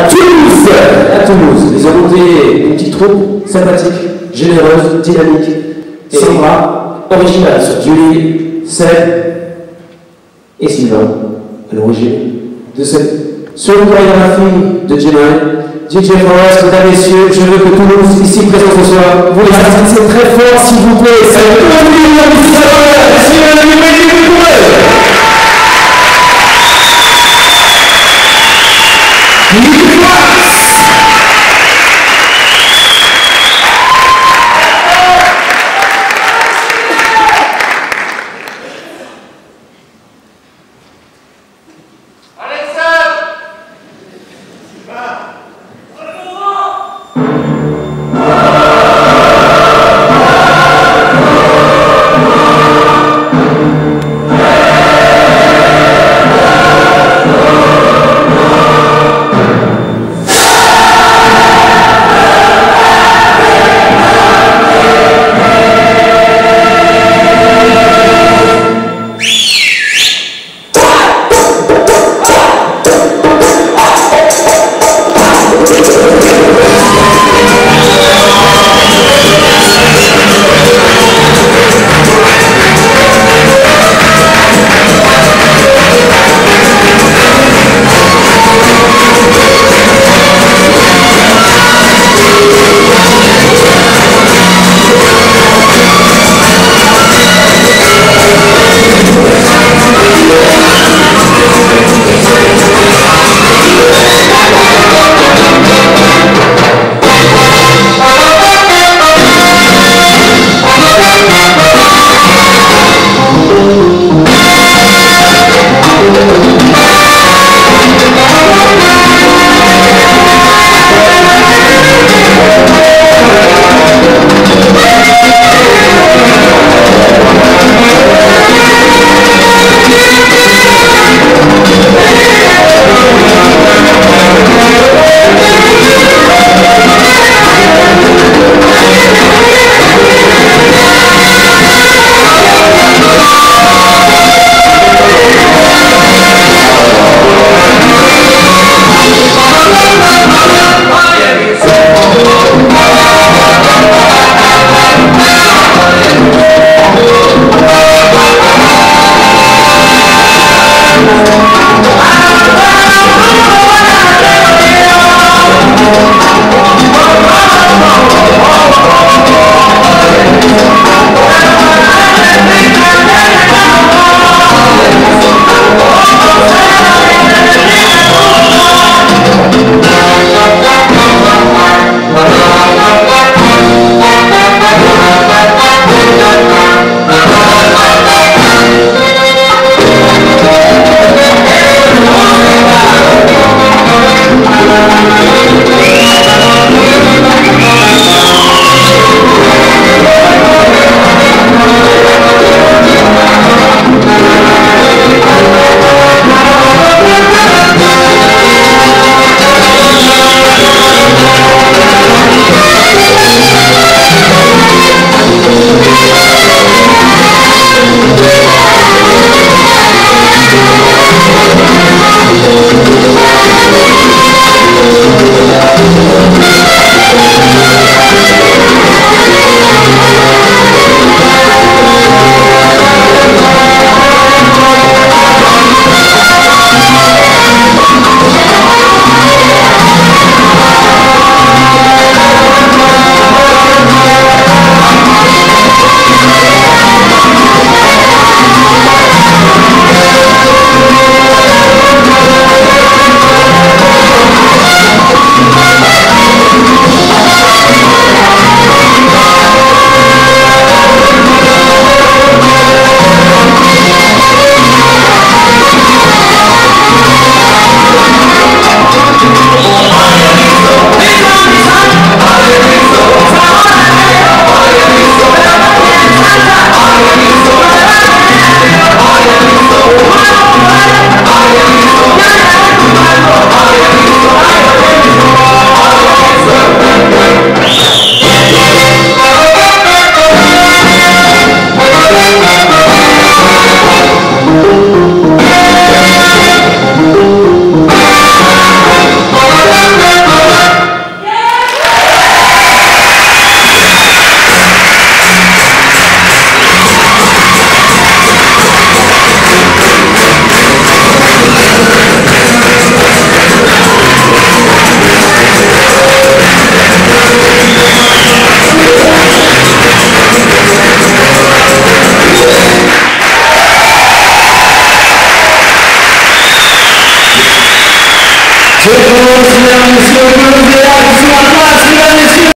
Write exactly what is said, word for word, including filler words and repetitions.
Toulouse. À Toulouse, ils ont monté une petite troupe sympathique, généreuse, dynamique, et sympa, originale sur Julie, Seb et Sylvain, à l'origine de cette chorégraphie de Gemini. D J Forest, mesdames et messieurs, je veux que Toulouse, ici présent ce soir, vous les assistez très fort, s'il vous plaît. C'est le Je vous remercie, mesdames et messieurs,